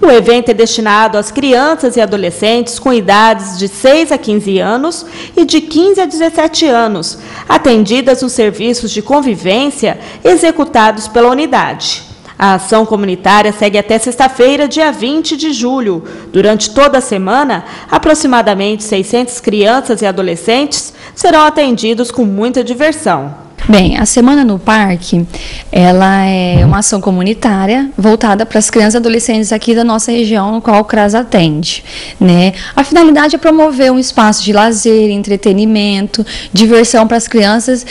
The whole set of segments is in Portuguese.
O evento é destinado às crianças e adolescentes com idades de 6 a 15 anos e de 15 a 17 anos, atendidas nos serviços de convivência executados pela unidade. A ação comunitária segue até sexta-feira, dia 20 de julho. Durante toda a semana, aproximadamente 600 crianças e adolescentes serão atendidos com muita diversão. Bem, a Semana no Parque, ela é uma ação comunitária voltada para as crianças e adolescentes aqui da nossa região, no qual o CRAS atende, né? A finalidade é promover um espaço de lazer, entretenimento, diversão para as crianças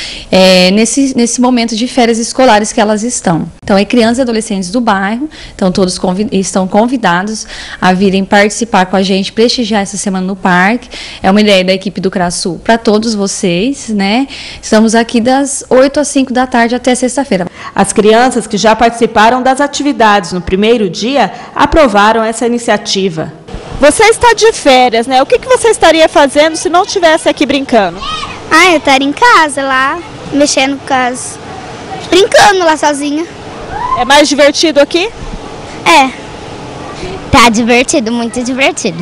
nesse momento de férias escolares que elas estão. Então, é crianças e adolescentes do bairro, então todos estão convidados a virem participar com a gente, prestigiar essa Semana no Parque. É uma ideia da equipe do CRAS Sul para todos vocês, né? Estamos aqui das 8 às 5 da tarde até sexta-feira. As crianças que já participaram das atividades no primeiro dia aprovaram essa iniciativa. Você está de férias, né? O que você estaria fazendo se não estivesse aqui brincando? Eu estaria em casa lá, mexendo com as... brincando lá sozinha. É mais divertido aqui? É. Tá divertido, muito divertido.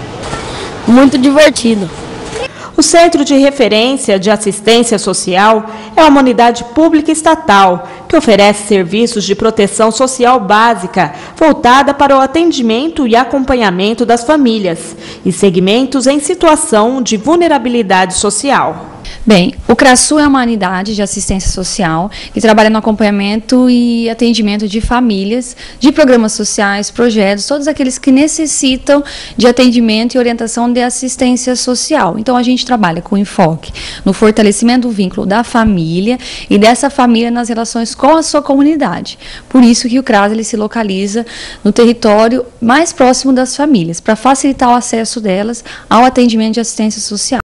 Muito divertido. O Centro de Referência de Assistência Social é uma unidade pública estatal que oferece serviços de proteção social básica voltada para o atendimento e acompanhamento das famílias e segmentos em situação de vulnerabilidade social. Bem, o CRAS Sul é uma unidade de assistência social que trabalha no acompanhamento e atendimento de famílias, de programas sociais, projetos, todos aqueles que necessitam de atendimento e orientação de assistência social. Então, a gente trabalha com enfoque no fortalecimento do vínculo da família e dessa família nas relações com a sua comunidade. Por isso que o CRAS ele se localiza no território mais próximo das famílias, para facilitar o acesso delas ao atendimento de assistência social.